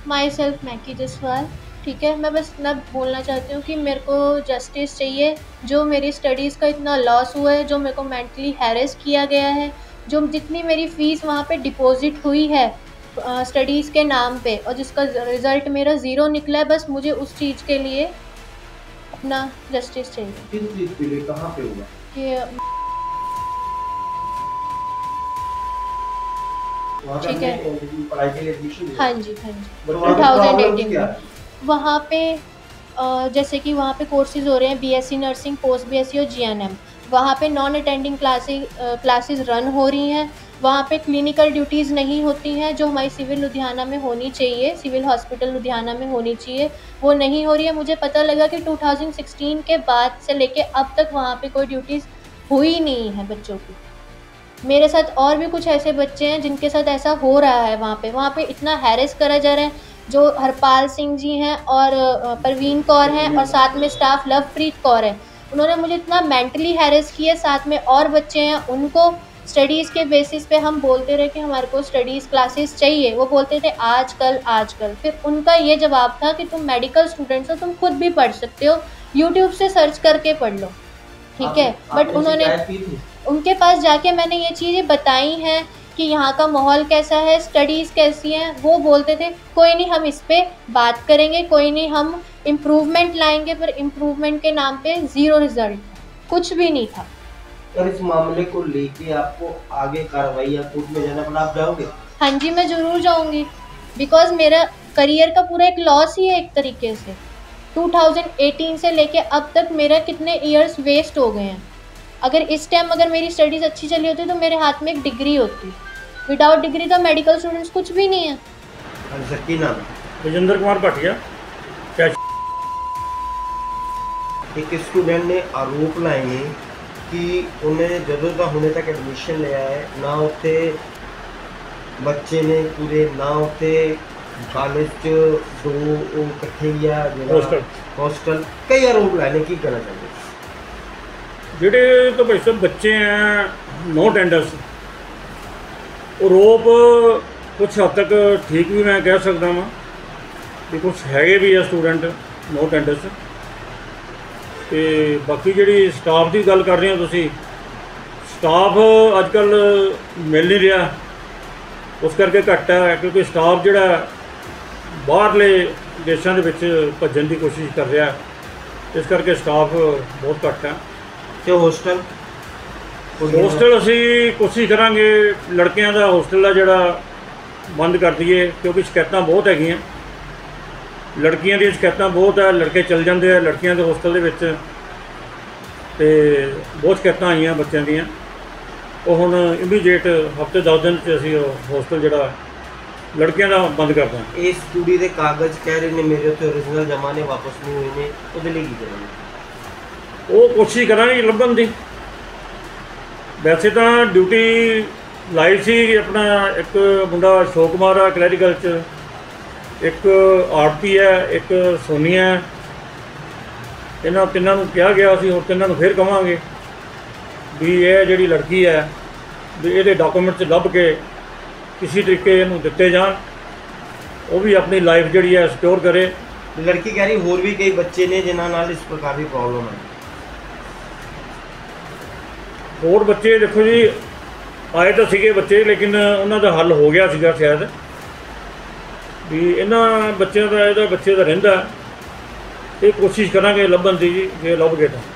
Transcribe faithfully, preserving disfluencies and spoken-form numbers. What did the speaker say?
My self मैकी Jaswal. ठीक है, मैं बस इतना बोलना चाहती हूँ कि मेरे को जस्टिस चाहिए। जो मेरी स्टडीज़ का इतना लॉस हुआ है, जो मेरे को मेंटली हैरेस किया गया है, जो जितनी मेरी फ़ीस वहाँ पे डिपॉज़िट हुई है स्टडीज़ के नाम पे, और जिसका रिज़ल्ट मेरा ज़ीरो निकला है, बस मुझे उस चीज़ के लिए अपना जस्टिस चाहिए। किस चीज़ के लिए, कहाँ पे हुआ? कि वहाँ पे ठीक है। आपने पढ़ाई के लिए एडमिशन लिया? हाँ जी, हाँ जी, बट वहाँ पे ट्वेंटी प्रॉब्लम्स एटीन क्या में। है? वहाँ पे अ, जैसे कि वहाँ पे कोर्सेज़ हो रहे हैं बीएससी नर्सिंग, पोस्ट बीएससी और जीएनएम। वहाँ पे non attending classes uh, classes run हो रही हैं। वहाँ पे क्लिनिकल ड्यूटीज़ नहीं होती हैं, जो हमारी सिविल लुधियाना में होनी चाहिए, सिविल हॉस्पिटल लुधियाना में होनी चाहिए, वो नहीं हो रही है। मुझे पता लगा कि टू थाउज़ेंड सिक्सटीन के बाद से लेके अब तक वहाँ पे कोई ड्यूटीज़ हुई नहीं है बच्चों की। मेरे साथ और भी कुछ ऐसे बच्चे हैं जिनके साथ ऐसा हो रहा है वहाँ पे। वहाँ पे इतना हैरेस करा जा रहा है, जो हरपाल सिंह जी हैं और अ, परवीन कौर हैं और साथ में स्टाफ लवप्रीत कौर है। उन्होंने मुझे इतना मेंटली हैरेस किया, साथ में और बच्चे हैं, उनको स्टडीज़ के बेसिस पे हम बोलते रहे कि हमारे को स्टडीज़ क्लासेस चाहिए। वो बोलते थे आज कल, आज कल। फिर उनका ये जवाब था कि तुम मेडिकल स्टूडेंट्स हो, तुम खुद भी पढ़ सकते हो, यूट्यूब से सर्च करके पढ़ लो। ठीक है, बट उन्होंने उनके पास जाके मैंने ये चीज़ें बताई हैं कि यहाँ का माहौल कैसा है, स्टडीज़ कैसी हैं। वो बोलते थे कोई नहीं, हम इस पे बात करेंगे, कोई नहीं, हम इम्प्रूवमेंट लाएंगे। पर इम्प्रूवमेंट के नाम पे ज़ीरो रिजल्ट, कुछ भी नहीं था। और इस मामले को लेके आपको आगे कार्रवाई या कोर्ट में जाना पड़ा, आप जाओगे? हाँ जी, मैं ज़रूर जाऊँगी, बिकॉज़ मेरा करियर का पूरा एक लॉस ही है एक तरीके से। टू थाउज़ेंड एटीन से लेके अब तक मेरा कितने ईयर्स वेस्ट हो गए हैं। अगर इस टाइम अगर मेरी स्टडीज़ अच्छी चली होती तो मेरे हाथ में एक डिग्री होती। विदाउट डिग्री तो मेडिकल स्टूडेंट्स कुछ भी नहीं है। सर की नाम? विजेंद्र कुमार भाटिया। क्या एक स्टूडेंट ने आरोप लाए हैं कि उन्हें ਜਦੋਂ ਦਾ ਹੁਣੇ ਤੱਕ ਐਡਮਿਸ਼ਨ ਲਿਆ ਹੈ ਨਾ ਉੱਥੇ ਬੱਚੇ ਨੇ ਪੂਰੇ ਨਾ ਉੱਥੇ ਕਾਲਜ 'ਚ ਦੋ ਉਹ ਇਕੱਠੇ ਜਾਂ ਜਿਹੜਾ ਹੋਸਟਲ ਹੋਸਟਲ ਕਈ ਆਰੋਪ ਲਾਏ ਨੇ, ਕੀ ਕਰਨਾ ਚਾਹੁੰਦੇ? ਜਿਹੜੇ ਤਾਂ ਭਾਈ ਸਾਹਿਬ ਬੱਚੇ ਆ ਨੋ ਅਟੈਂਡੈਂਸ, ਉਹ ਰੋਪ ਕੁਛ ਹੱਦ ਤੱਕ ਠੀਕ ਵੀ ਮੈਂ ਕਹਿ ਸਕਦਾ ਵਾਂ ਕਿ ਕੁਛ ਹੈਗੇ ਵੀ ਆ ਸਟੂਡੈਂਟ ਨੋ ਅਟੈਂਡੈਂਸ। ਤੇ ਬਾਕੀ ਜਿਹੜੀ ਸਟਾਫ ਦੀ ਗੱਲ ਕਰ ਰਹੇ ਹੋ ਤੁਸੀਂ, ਸਟਾਫ ਅੱਜ ਕੱਲ੍ਹ ਮਿਲ ਨਹੀਂ ਰਿਹਾ, ਉਸ ਕਰਕੇ ਘੱਟ ਹੈ, ਕਿਉਂਕਿ ਸਟਾਫ ਜਿਹੜਾ ਬਾਹਰਲੇ ਦੇਸ਼ਾਂ ਦੇ ਵਿੱਚ ਭੱਜਣ ਦੀ ਕੋਸ਼ਿਸ਼ ਕਰ ਰਿਹਾ, ਇਸ ਕਰਕੇ ਸਟਾਫ ਬਹੁਤ ਘੱਟ ਹੈ। ਤੇ ਹੋਸਟਲ ਹੋਸਟਲ ਅਸੀਂ ਕੋਸ਼ਿਸ਼ ਕਰਾਂਗੇ ਲੜਕਿਆਂ ਦਾ ਹੋਸਟਲ ਆ ਜਿਹੜਾ ਬੰਦ ਕਰ ਦਈਏ, ਕਿਉਂਕਿ ਸ਼ਿਕਾਇਤਾਂ ਬਹੁਤ ਹੈਗੀਆਂ, ਲੜਕੀਆਂ ਦੀਆਂ ਸ਼ਿਕਾਇਤਾਂ ਬਹੁਤ ਹੈ। ਲੜਕੇ ਚਲ ਜਾਂਦੇ ਆ ਲੜਕੀਆਂ ਦੇ ਹੋਸਟਲ ਦੇ ਵਿੱਚ, ਅਤੇ ਬਹੁਤ ਸ਼ਿਕਾਇਤਾਂ ਆਈਆਂ ਬੱਚਿਆਂ ਦੀਆਂ। ਉਹ ਹੁਣ ਇਮੀਡੀਏਟ ਹਫ਼ਤੇ ਦਸ ਦਿਨ 'ਚ ਅਸੀਂ ਉਹ ਹੋਸਟਲ ਜਿਹੜਾ ਲੜਕਿਆਂ ਦਾ ਬੰਦ ਕਰ ਦਾਂਗੇ। ਇਸ ਕੁੜੀ ਦੇ ਕਾਗਜ਼ ਕਹਿ ਰਹੇ ਨੇ ਮੇਰੇ ਉੱਤੇ ਓਰੀਜਨਲ ਜਮ੍ਹਾਂ ਨੇ, ਵਾਪਸ ਨਹੀਂ ਹੋਏ ਨੇ, ਉਹਦੇ ਲਈ ਕੀ ਕਰਾਂਗੇ? ਉਹ ਕੋਸ਼ਿਸ਼ ਕਰਾਂਗੇ ਲੱਭਣ ਦੀ। ਵੈਸੇ ਤਾਂ ਡਿਊਟੀ ਲਾਈ ਸੀ ਆਪਣਾ ਇੱਕ ਮੁੰਡਾ ਅਸ਼ੋਕ ਕੁਮਾਰ ਆ ਕਲੈਰੀਕਲ 'ਚ, ਇੱਕ ਆਰਤੀ ਹੈ, ਇੱਕ ਸੋਨੀਆ ਹੈ। ਇਹਨਾਂ ਤਿੰਨਾਂ ਨੂੰ ਕਿਹਾ ਗਿਆ ਸੀ, ਹੁਣ ਤਿੰਨਾਂ ਨੂੰ ਫਿਰ ਕਹਾਂਗੇ ਵੀ ਇਹ ਜਿਹੜੀ ਲੜਕੀ ਹੈ ਵੀ ਇਹਦੇ ਡਾਕੂਮੈਂਟਸ ਲੱਭ ਕੇ ਕਿਸੇ ਤਰੀਕੇ ਇਹਨੂੰ ਦਿੱਤੇ ਜਾਣ, ਉਹ ਵੀ ਆਪਣੀ ਲਾਈਫ ਜਿਹੜੀ ਹੈ ਸਿਕਿਉਰ ਕਰੇ। ਲੜਕੀ ਕਹਿ ਰਹੀ ਹੋਰ ਵੀ ਕਈ ਬੱਚੇ ਨੇ ਜਿਨ੍ਹਾਂ ਨਾਲ ਇਸ ਪ੍ਰਕਾਰ ਦੀ ਪ੍ਰੋਬਲਮ ਹੈ। ਹੋਰ ਬੱਚੇ ਦੇਖੋ ਜੀ, ਆਏ ਤਾਂ ਸੀਗੇ ਬੱਚੇ, ਲੇਕਿਨ ਉਹਨਾਂ ਦਾ ਹੱਲ ਹੋ ਗਿਆ ਸੀਗਾ ਸ਼ਾਇਦ, ਵੀ ਇਹਨਾਂ ਬੱਚਿਆਂ ਦਾ ਇਹਦਾ ਬੱਚੇ ਦਾ ਰਹਿੰਦਾ। ਇਹ ਕੋਸ਼ਿਸ਼ ਕਰਾਂਗੇ ਲੱਭਣ ਦੀ ਜੀ, ਜੇ ਲੱਭ ਗਏ ਤਾਂ।